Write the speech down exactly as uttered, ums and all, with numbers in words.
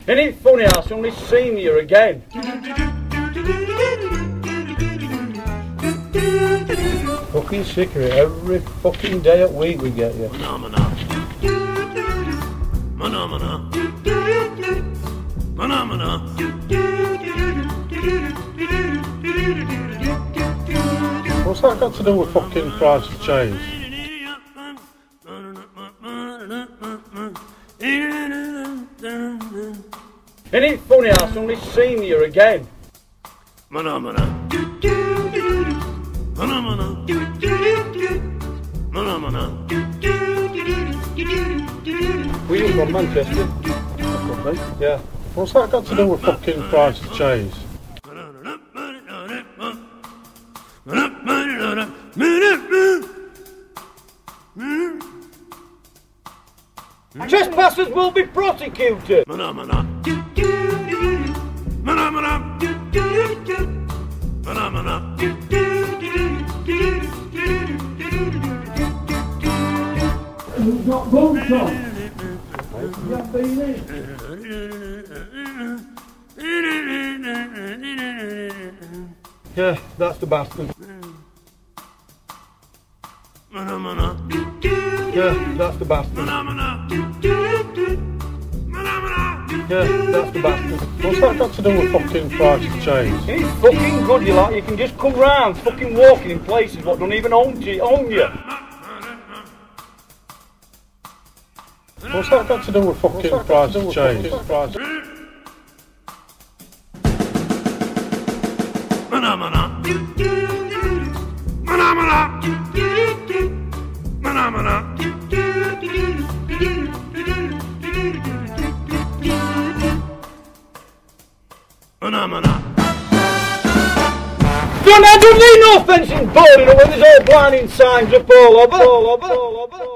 Ain't it funny how suddenly seeing you again? Fucking sick of it. Every fucking day at week we get you. Phenomena. Phenomena. Phenomena. What's that got to do with fucking price of change? Ain't it funny how suddenly seeing you again? Phenomena. Phenomena. Phenomena. Were you from Manchester? Yeah. What's that got to do with fucking price of change? Trespassers will be prosecuted! Phenomena. Phenomena. Phenomena. You've got boots on! You haven't been in? Yeah, that's the bastard. Phenomena. Yeah, that's the bastard. Phenomena. Yeah, that's the bastard. What's that got to do with fucking price of change? It's fucking good, you like. You can just come round fucking walking in places what don't even own you. Own you. What's that got to do with fucking price of change? Phenomena. Phenomena. Phenomena. Phenomena. Don't I don't need no fencing board, you know, when there's all blinding signs up all over. All over. All over.